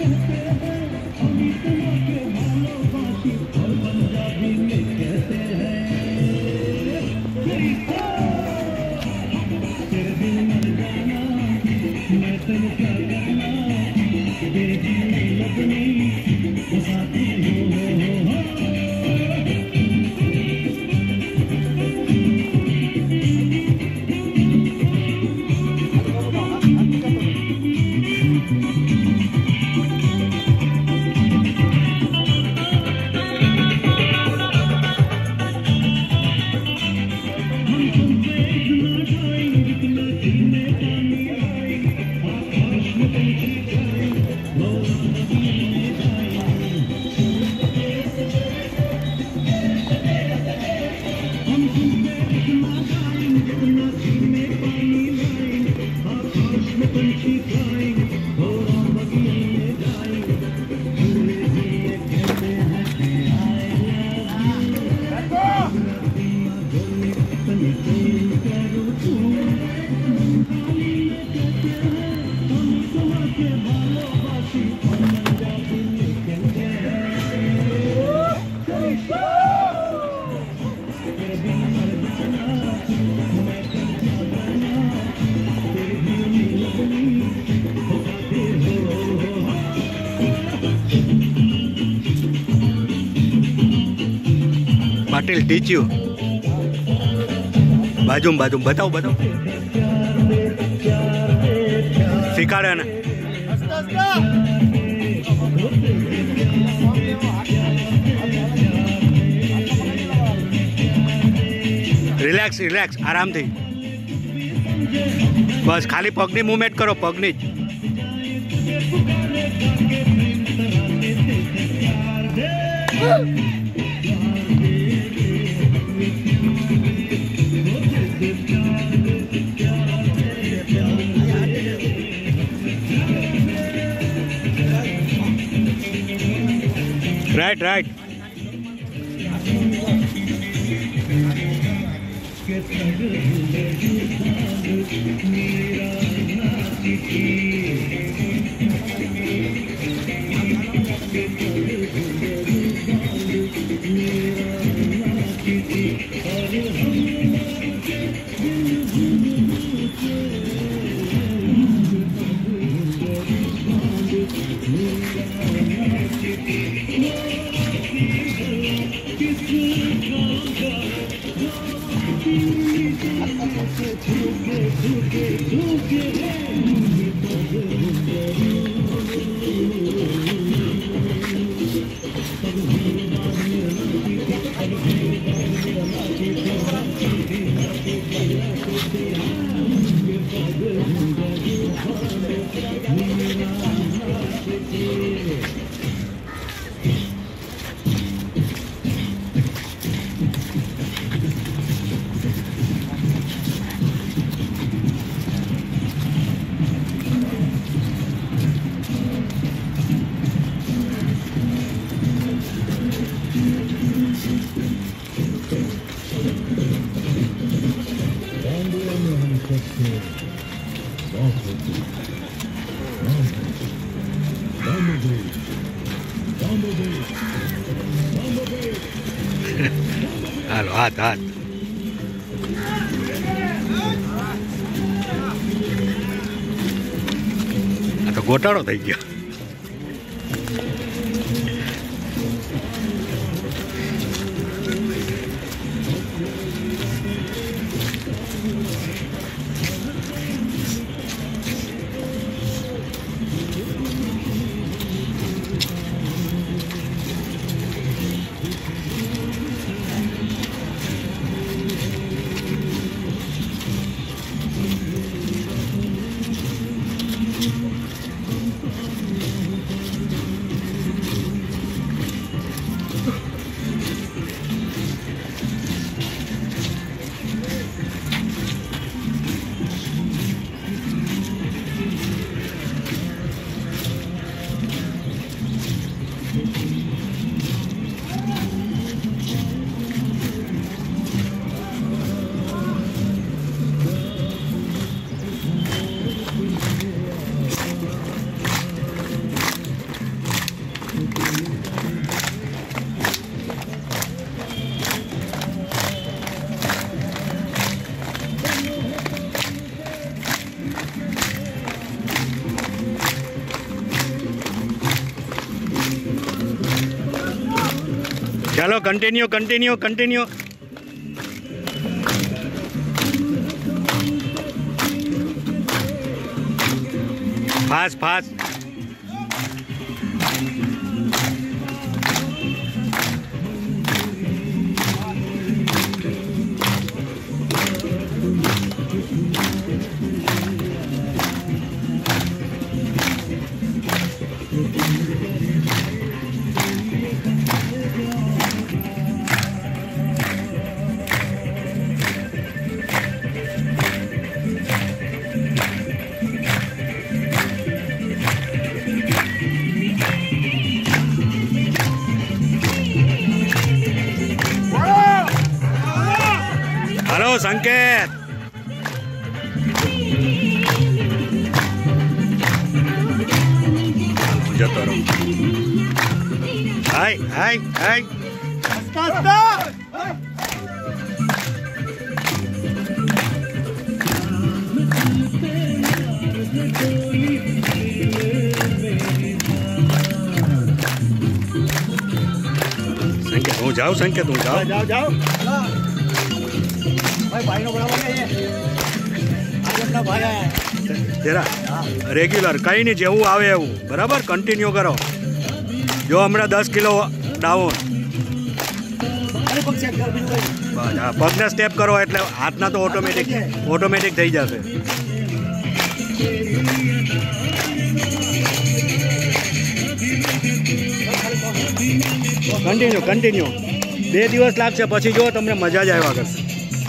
Patil teach you बाजू बाजू बताओ बताओ सिखाड़े ने रिलैक्स रिलैक्स आराम थी बस खाली पगनी मूवमेंट करो पगनी राइट राइट हालो हाथ हाथ आ तो गोटाड़ो थई गयो चलो continue continue continue. Fast fast. Hello Sanket. जतो रहो। हाय हाय हाय। संकेत हूँ जाओ, संकेत हूँ जाओ जाओ जाओ भाई नो बराबर है ये आज अपना भाई है तेरा रेग्युलर कहीं नहीं जेवू आवे एवं बराबर कंटिन्यू करो। जो हमने 10 किलो डाउन पगने स्टेप करो एटले हाथना तो ऑटोमेटिक थई जशे। कंटिन्यू कंटिन्यू 2 दिवस लागशे पछी जो तमने मजा ज आव्या करशे।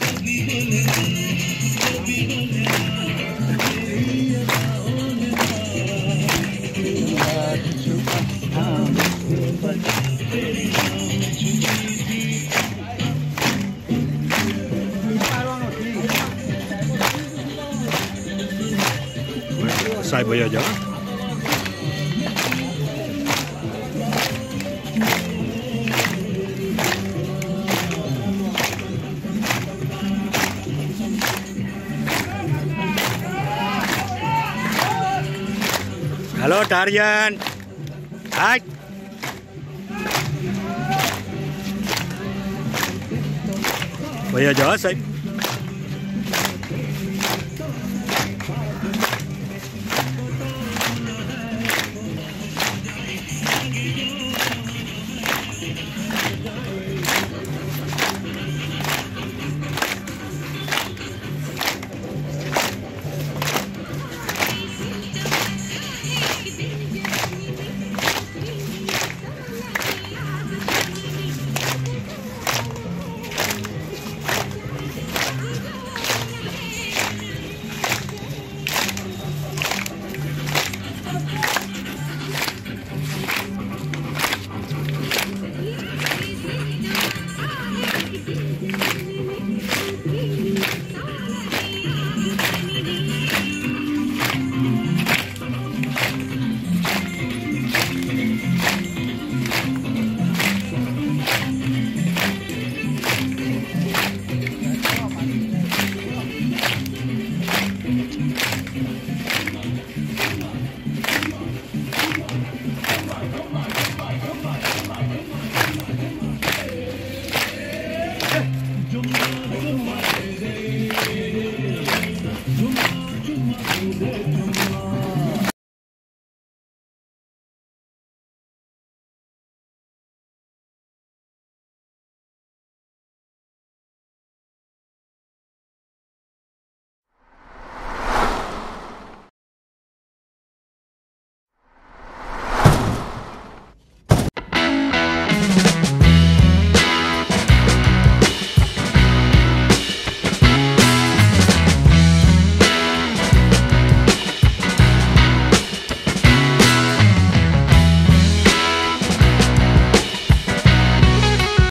साहेब भैया जाओ। Hello torsion. हाय भैया जाओ साहब।